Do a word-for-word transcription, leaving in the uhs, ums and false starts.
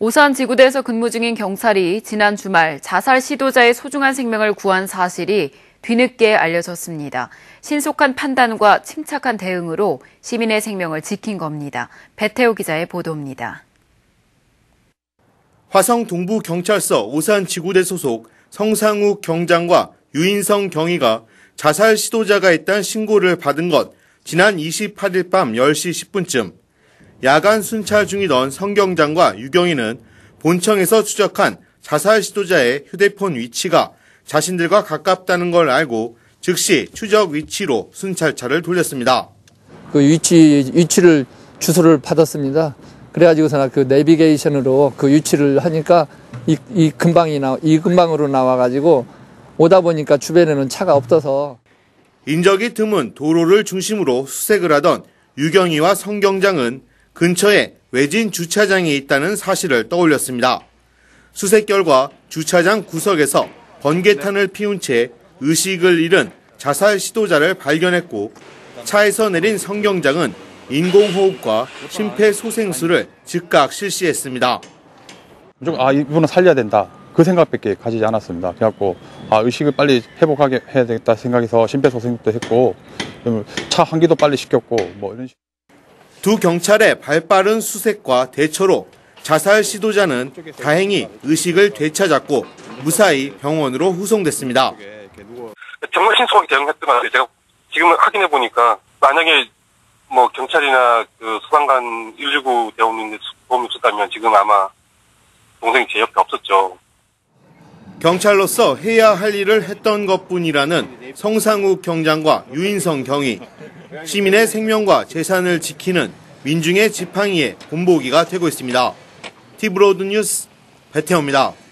오산 지구대에서 근무 중인 경찰이 지난 주말 자살 시도자의 소중한 생명을 구한 사실이 뒤늦게 알려졌습니다. 신속한 판단과 침착한 대응으로 시민의 생명을 지킨 겁니다. 배태호 기자의 보도입니다. 화성 동부경찰서 오산 지구대 소속 성상욱 경장과 유인성 경위가 자살 시도자가 있다는 신고를 받은 것 지난 이십팔 일 밤 열 시 십 분쯤 야간 순찰 중이던 성 경장과 유 경위는 본청에서 추적한 자살 시도자의 휴대폰 위치가 자신들과 가깝다는 걸 알고 즉시 추적 위치로 순찰차를 돌렸습니다. 그 위치, 위치를 주소를 받았습니다. 그래가지고서 그 내비게이션으로 그 위치를 하니까 이, 이 근방이 나, 이 근방으로 나와가지고 오다 보니까 주변에는 차가 없어서. 인적이 드문 도로를 중심으로 수색을 하던 유경희와 성경장은 근처에 외진 주차장이 있다는 사실을 떠올렸습니다. 수색 결과 주차장 구석에서 번개탄을 피운 채 의식을 잃은 자살 시도자를 발견했고 차에서 내린 성경장은 인공호흡과 심폐소생술을 즉각 실시했습니다. 아, 이분은 살려야 된다. 그 생각밖에 가지지 않았습니다. 그래갖고 아, 의식을 빨리 회복하게 해야 되겠다 생각해서 심폐소생술도 했고 차 환기도 빨리 시켰고 뭐 이런 식으로. 두 경찰의 발빠른 수색과 대처로 자살 시도자는 다행히 의식을 되찾았고 무사히 병원으로 후송됐습니다. 정말 신속하게 대응했던 것 같아요. 제가 지금 확인해 보니까 만약에 뭐 경찰이나 그 소방관 일일구 대원이 도움이 없었다면 지금 아마 동생이 제 옆에 없었죠. 경찰로서 해야 할 일을 했던 것뿐이라는 성상욱 경장과 유인성 경위. 시민의 생명과 재산을 지키는 민중의 지팡이의 본보기가 되고 있습니다. 티브로드 뉴스 배태호입니다.